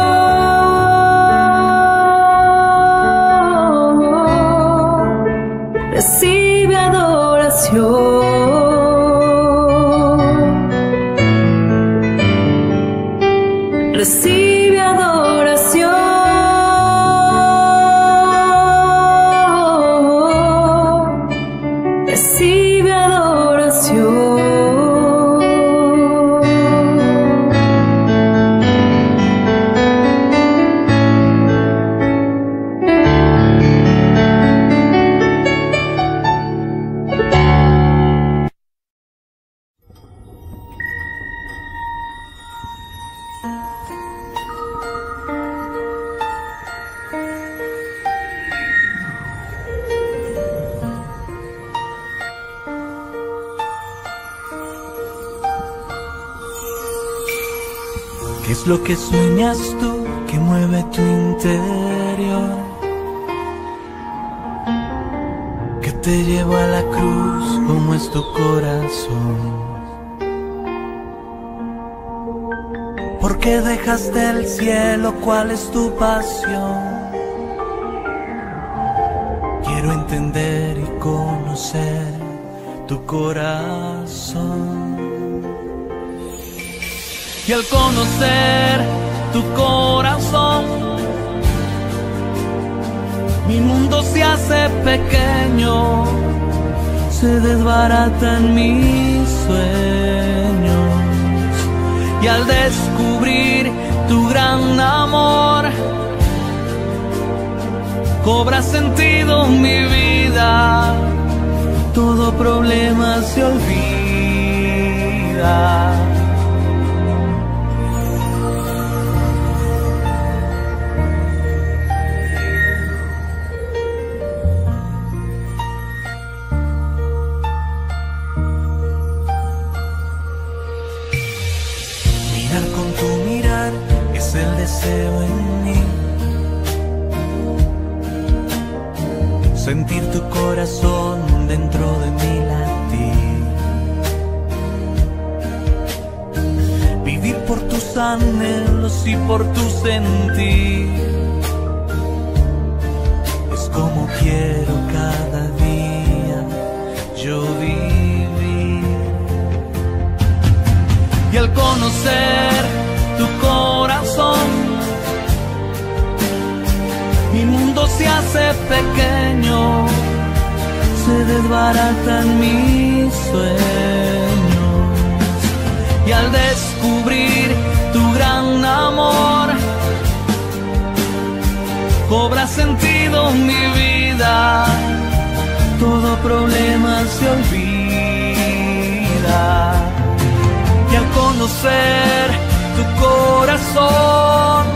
recibe adoración, recibe adoración, recibe adoración. ¿Qué es lo que sueñas tú que mueve tu interior? Que te lleva a la cruz, ¿cómo es tu corazón? ¿Por qué dejaste el cielo? ¿Cuál es tu pasión? Quiero entender y conocer tu corazón. Y al conocer tu corazón, mi mundo se hace pequeño, se desbaratan mis sueños. Y al descubrir tu gran amor, cobra sentido mi vida, todo problema se olvida. El deseo en mí, sentir tu corazón dentro de mi latir, vivir por tus anhelos y por tu sentir. Es como quiero cada día yo vivir. Y al conocer tu corazón, mi mundo se hace pequeño, se desbaratan mis sueños. Y al descubrir tu gran amor, cobra sentido mi vida, todo problema se olvida. Y al conocer tu corazón,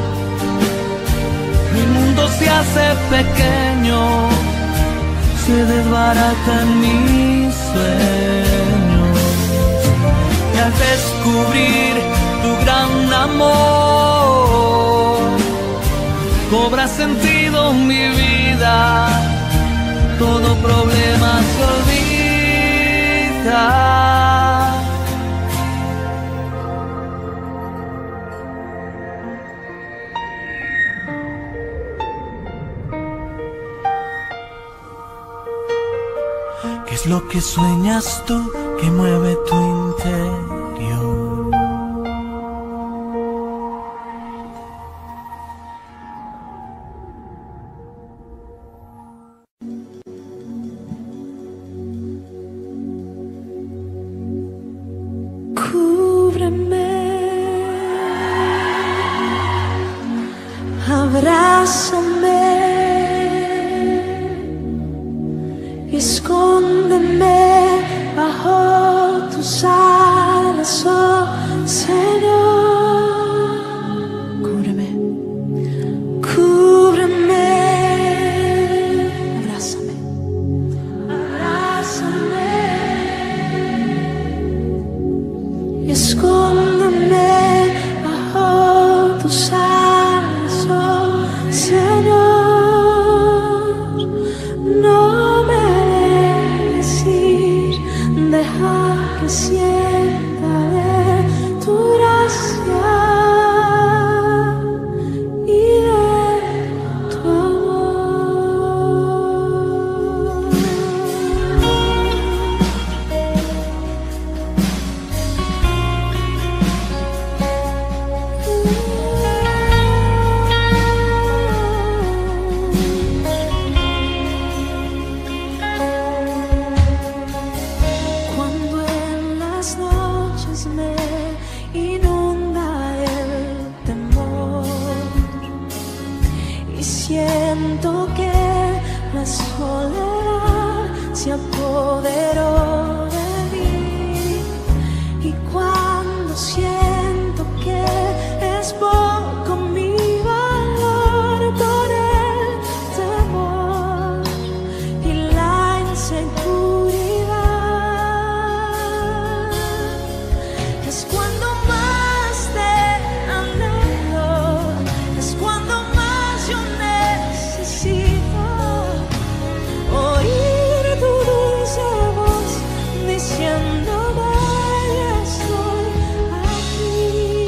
mi mundo se hace pequeño, se desbaratan mis sueños. Y al descubrir tu gran amor, cobra sentido mi vida, todo problema se olvida. ¿Qué es lo que sueñas tú que mueve tu interior? Cúbreme, abrázame, escóndeme bajo tus alas, oh Señor. Cúbreme, cúbreme, abrázame, abrázame, escóndeme bajo tus alas, oh Señor. siento que la soledad se apoderó de mí, y cuando siento que es poco mi valor por el temor y la inseguridad, es cuando más te anhelo, es cuando más yo necesito oír tu dulce voz diciéndome yo estoy aquí.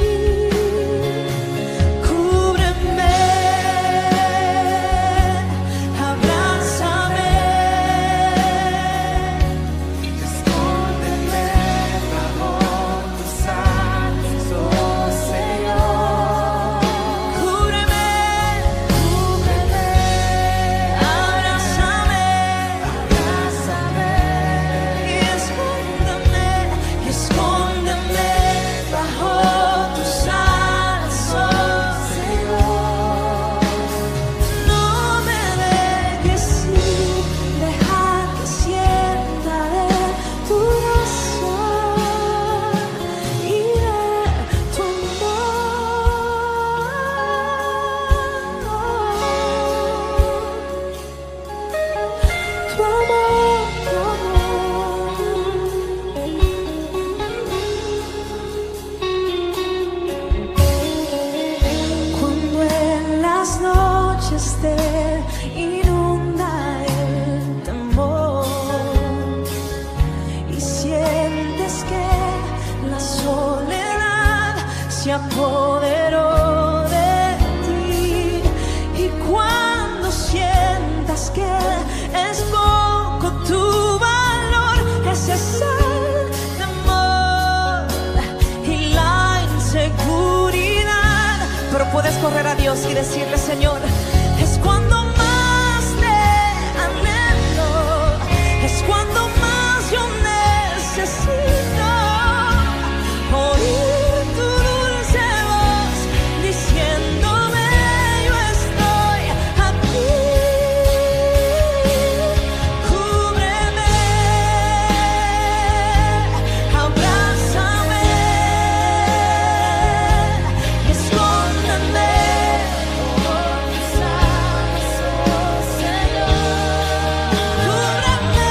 Cúbreme, abrázame, Escóndeme bajo tus alas, oh Señor. cúbreme, abrázame, y escóndeme bajo tus alas, oh Señor. No me dejes ir, deja que sienta de tu gracia y de tu Cuando en las noches te inunda el temor y sientes que la soledad se apoderó de ti, y cuando sientas que es poco tu valor, ese es el temor y la inseguridad, pero puedes correr a Dios y decirle: Señor, es cuando más te anhelo, es cuando más yo necesito oír tu dulce voz diciéndome yo estoy aquí. Cúbreme, abrázame, escóndeme bajo tus alas, oh Señor. Cúbreme,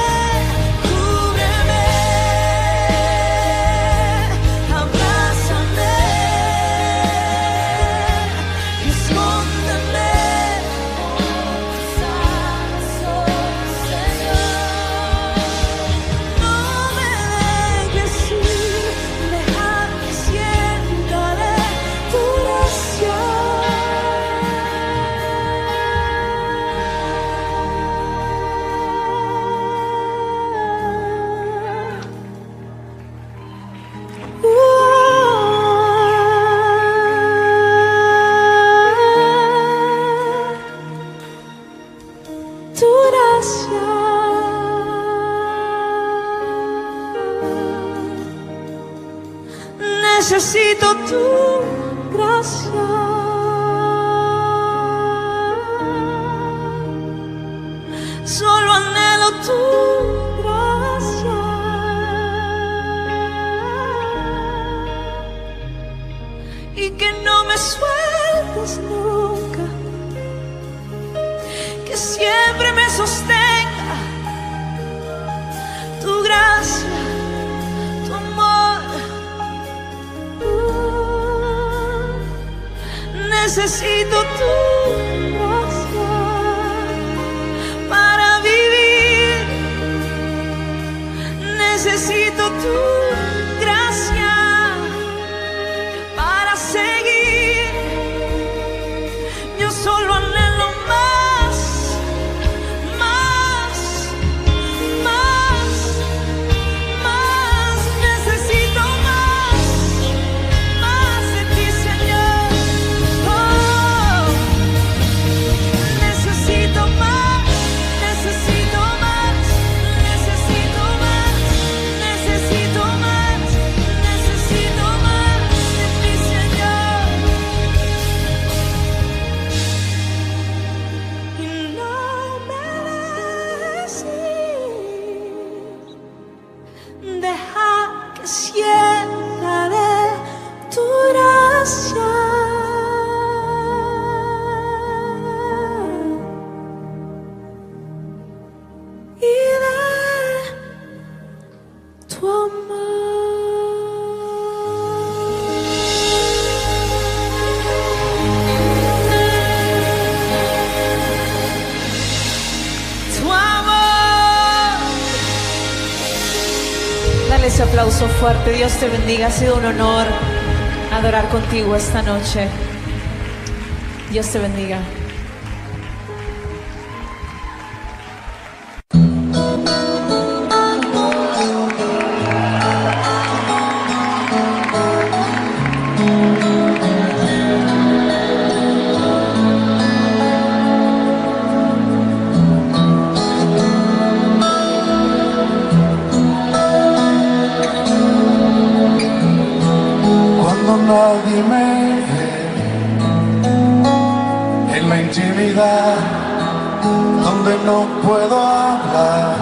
abrázame, escóndeme bajo tus alas, oh Señor. No me dejes ir, deja que sienta de tu gracia. Tu gracia. Necesito tu gracia. Solo anhelo tu gracia. Y que no me sueltes nunca, que siempre me sostenga tu gracia, tu amor. Necesito tu gracia para vivir. Necesito tu gracia para seguir. Yo solo anhelo más, más, más, más. Necesito más de ti, Señor. Oh, necesito más, necesito más, necesito más, necesito más. ese aplauso fuerte. Dios te bendiga, ha sido un honor adorar contigo esta noche. Dios te bendiga. Nadie me ve en la intimidad donde no puedo hablar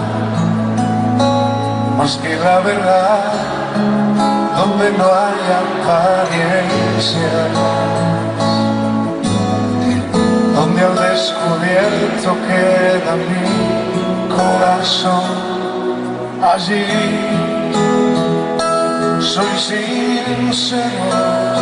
más que la verdad, donde no hay apariencia, donde al descubierto queda mi corazón. Allí soy sincero,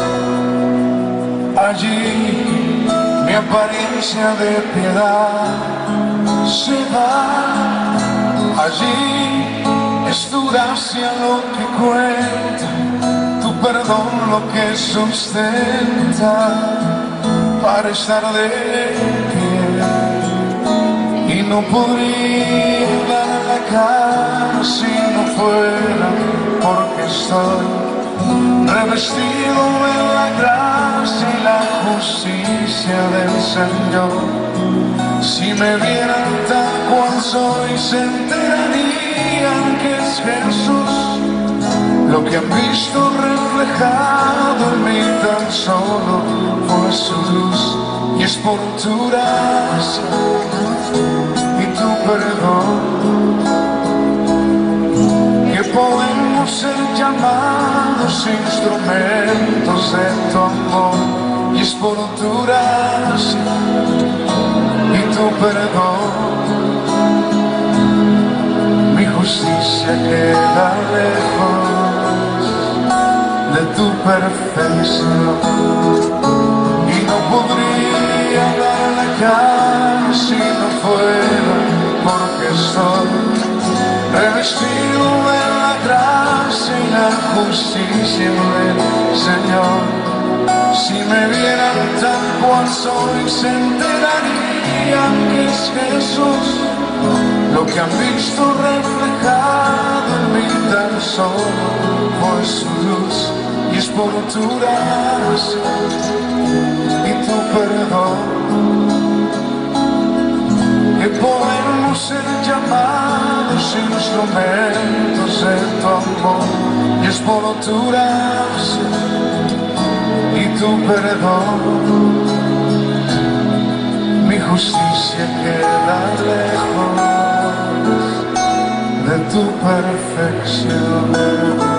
allí mi apariencia de piedad se va, allí es tu gracia lo que cuenta, tu perdón lo que sustenta para estar de pie, y no podría dar la cara si no fuera porque estoy revestido en la gracia y la justicia del Señor. Si me vieran tal cual soy, se enterarían que es Jesús lo que han visto reflejado en mí. Tan solo fue su luz, y es por tu gracia y tu perdón que podemos ser llamados instrumentos de tu amor, y es por tu gracia y tu perdón. Mi justicia queda lejos de tu perfección, y no podría dar la cara si no fuera porque soy revestido en la gracia y la justicia del Señor. Si me vieran tal cual soy, se enterarían que es Jesús lo que han visto reflejado en mí. Tan solo por su luz, y es por tu gracia y tu perdón que podemos ser llamados instrumentos de tu amor, y es por tu gracia y tu perdón. Mi justicia queda lejos de tu perfección.